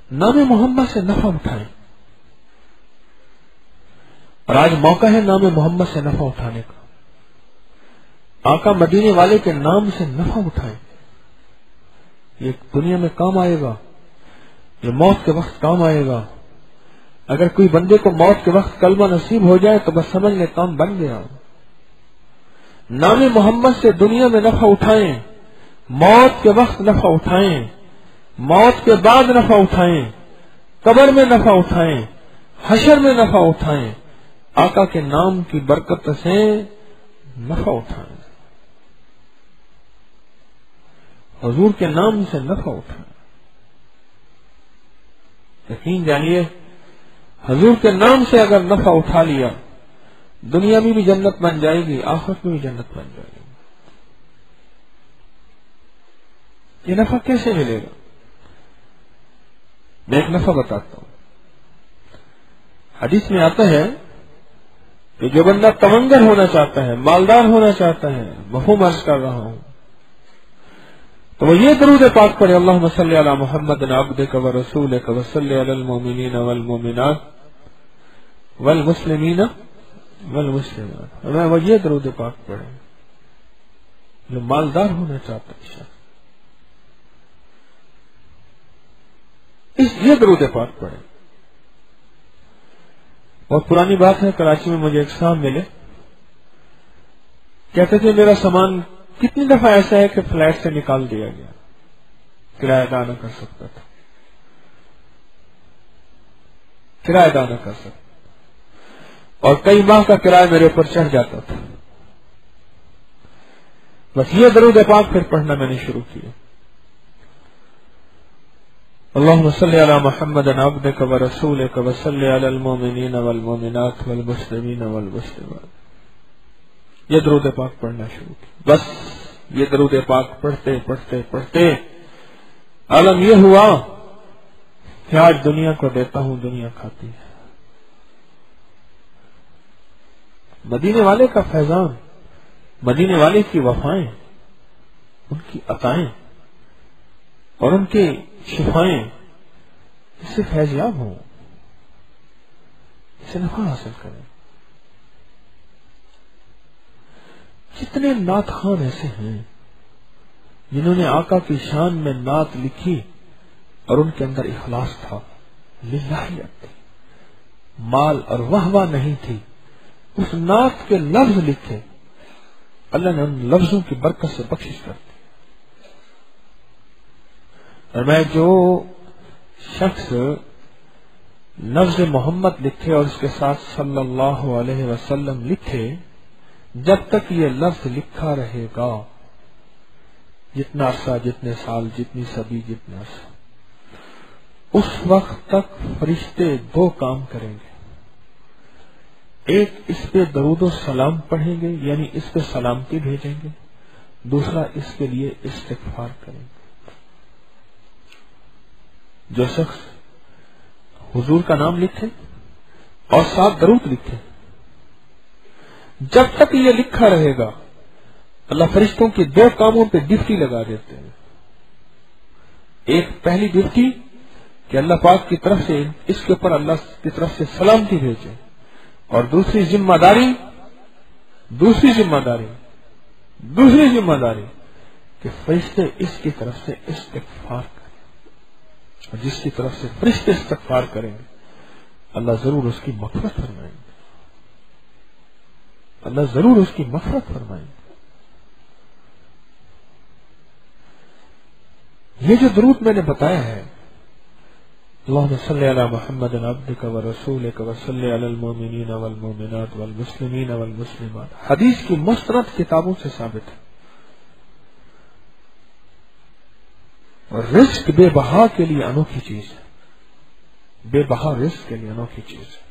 नाम मोहम्मद से नफा उठाएं। और आज मौका है नाम मोहम्मद से नफा उठाने का। आका मदीने वाले के नाम से नफा उठाएं। ये दुनिया में काम आएगा, ये मौत के वक्त काम आएगा। अगर कोई बंदे को मौत के वक्त कलमा नसीब हो जाए तो बस समझ ले काम बन गया। नाम मोहम्मद से दुनिया में नफा उठाएं, मौत के वक्त नफा उठाएं, मौत के बाद नफा उठाएं, कब्र में नफा उठाएं, हशर में नफा उठाएं। आका के नाम की बरकत से नफा उठाएं, हुजूर के नाम से नफा उठाएं। यकीन जानिए, हुजूर के नाम से अगर नफा उठा लिया, दुनिया में भी जन्नत बन जाएगी, आखिरत में भी जन्नत बन जाएगी। ये नफा कैसे मिलेगा? मैं एक नफा बताता हूं। हदीस में आता है कि जो बंदा तमंगर होना चाहता है, मालदार होना चाहता है, मफहूम अर्ज कर रहा हूं, तो वो ये दरूद पाक पढ़े, अल्लाहुम्मा सल्ली अला मुहम्मदिन अब्दिका व रसूलिका व सल्ली अलल मुमिनीना वल मुमिनात वल मुस्लिमीना वल मुस्लिमात। वो ये दरूद पाक पढ़े जो मालदार होना चाहता है, ये दरूद पाक पढ़े। बहुत पुरानी बात है, कराची में मुझे एक साहब मिले, कहते थे मेरा सामान कितनी दफा ऐसा है कि फ्लैट से निकाल दिया गया, किराया अदा न कर सकता था, किराया अदा न कर सकता, और कई माह का किराया मेरे ऊपर चढ़ जाता था। बस ये दरूद पाक फिर पढ़ना मैंने शुरू किया, अल्लाहुम्मा सल्ली अला मुहम्मदिन अब्दिका व रसूलिका व सल्ली अलल मुमिनीना वल मुमिनात वल मुस्लिमीना वल मुस्लिमात। ये दरूद पाक पढ़ना शुरू किया। बस ये दरूद पाक पढ़ते पढ़ते पढ़ते आलम ये हुआ कि आज दुनिया को देता हूं, दुनिया खाती है। मदीने वाले का फैजान, मदीने वाले की वफाएं, उनकी अताएं और उनके शिफाएं, इससे फैज़याब हो, इससे नफा हासिल करें। कितने नात खान ऐसे हैं जिन्होंने आका की शान में नात लिखी और उनके अंदर इखलास था, लिल्लाहियत थी, माल और वाहवाह नहीं थी। उस नात के लफ्ज लिखे, अल्लाह ने उन लफ्जों की बरकत से बख्शिश कर दी। और मैं जो शख्स लफ्ज मोहम्मद लिखे और उसके साथ सल्लल्लाहु अलैहि वसल्लम लिखे, जब तक ये लफ्ज लिखा रहेगा, जितना अरसा, जितने साल, जितनी सदी, जितना अरसा, उस वक्त तक फरिश्ते दो काम करेंगे। एक, इस पे दरूद और सलाम पढ़ेंगे, यानी इस पे सलामती भेजेंगे। दूसरा, इसके लिए इस्तिग़फ़ार करेंगे। जो शख्स हुजूर का नाम लिखे और साथ दरूद लिखे, जब तक ये लिखा रहेगा, अल्लाह फरिश्तों की दो कामों पे ड्यूटी लगा देते हैं। एक, पहली ड्यूटी कि अल्लाह पाक की तरफ से इसके ऊपर अल्लाह की तरफ से सलामती भेजे, और दूसरी जिम्मेदारी कि फरिश्ते इसकी तरफ से इस्तिग़फ़ार करें, और जिसकी तरफ से फरिश्ते इस्तिग़फ़ार करेंगे अल्लाह जरूर उसकी मग़फ़िरत फरमाएंगे, अल्लाह जरूर उसकी मग़फ़िरत फरमाएंगे। ये जो दरूद मैंने बताया है, अल्लाहुम्मा सल्ली अला मुहम्मदिन अब्दिका व रसूलिका व सल्ली अलल मुमिनीना वल मुमिनात वल मुस्लिमीना वल मुस्लिमात, हदीस की मुस्तनद किताबों से साबित है। और रिज़्क़ बेबहा के लिए अनोखी चीज है, बेबहा रिज़्क़ के लिए अनोखी चीज है।